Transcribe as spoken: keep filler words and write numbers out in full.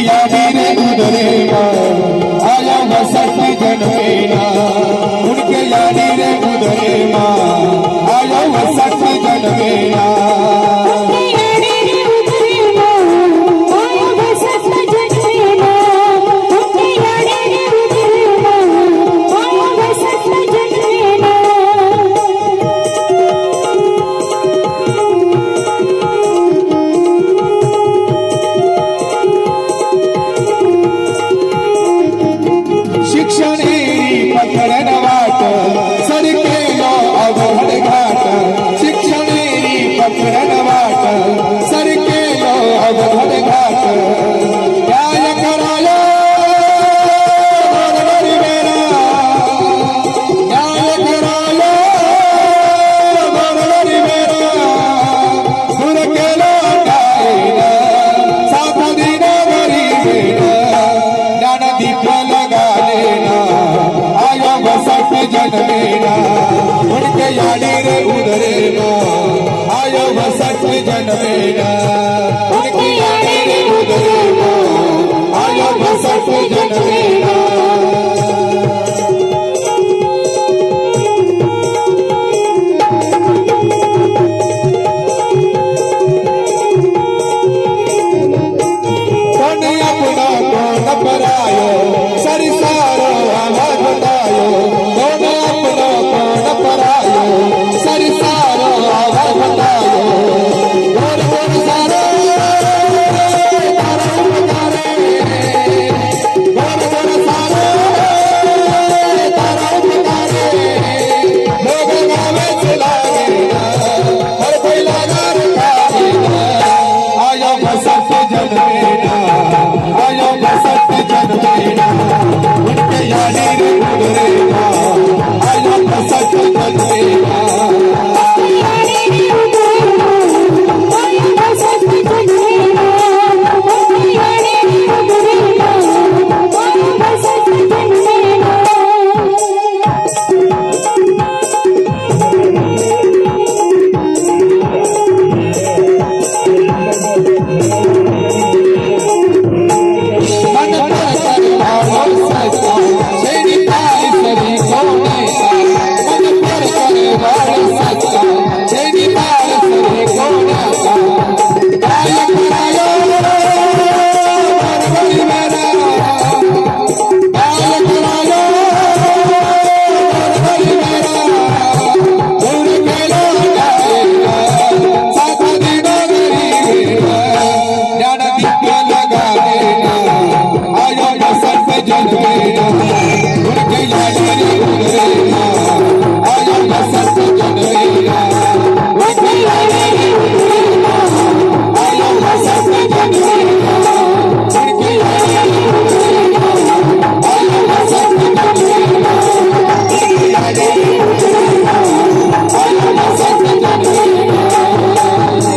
यादी रे उधरे माँ आया वसत जनमेना उनके यादी रे उधरे माँ आया वसत जनमेना शिक्षणेरी पकड़न वाट सरके लो अवघड घाट शिक्षणेरी पकड़न वाट सरके लो अवघड घाट न्याय करायो गोरवरी मेरा न्याय करायो गोरवरी मेरा गुर के लो गायना साथ दीना गरीबेना ज्ञान दीप लगा आया वसत जनमेना उनके यादी रे उधरे माँ आया वसत जनमेना उनके यादी रे उधरे माँ आया वसत जनमेना कौन अपना कौन परायो